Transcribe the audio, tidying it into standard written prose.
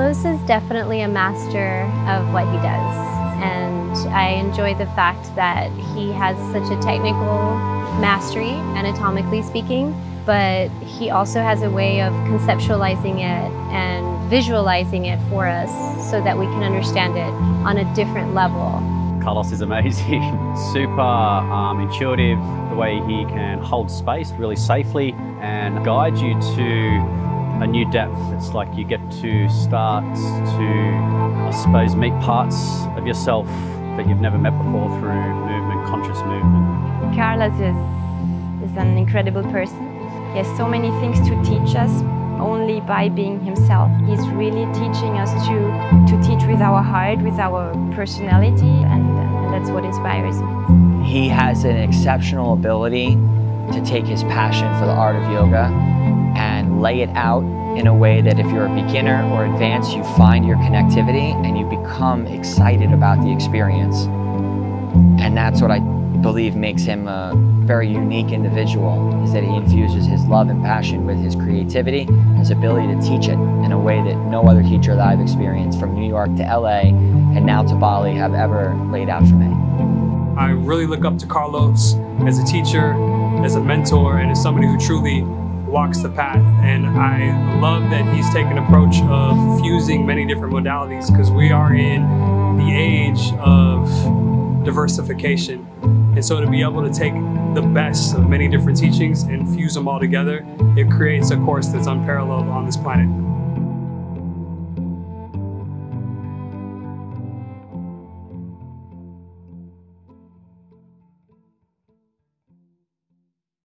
Carlos is definitely a master of what he does, and I enjoy the fact that he has such a technical mastery, anatomically speaking, but he also has a way of conceptualizing it and visualizing it for us so that we can understand it on a different level. Carlos is amazing, super intuitive, the way he can hold space really safely and guide you to a new depth. It's like you get to start to, I suppose, meet parts of yourself that you've never met before through movement, conscious movement. Carlos is an incredible person. He has so many things to teach us only by being himself. He's really teaching us to teach with our heart, with our personality, and that's what inspires me. He has an exceptional ability to take his passion for the art of yoga and lay it out in a way that if you're a beginner or advanced, you find your connectivity and you become excited about the experience. And that's what I believe makes him a very unique individual, is that he infuses his love and passion with his creativity and his ability to teach it in a way that no other teacher that I've experienced from New York to LA and now to Bali have ever laid out for me. I really look up to Carlos as a teacher, as a mentor, and as somebody who truly walks the path. And I love that he's taken an approach of fusing many different modalities, because we are in the age of diversification. And so to be able to take the best of many different teachings and fuse them all together, it creates a course that's unparalleled on this planet.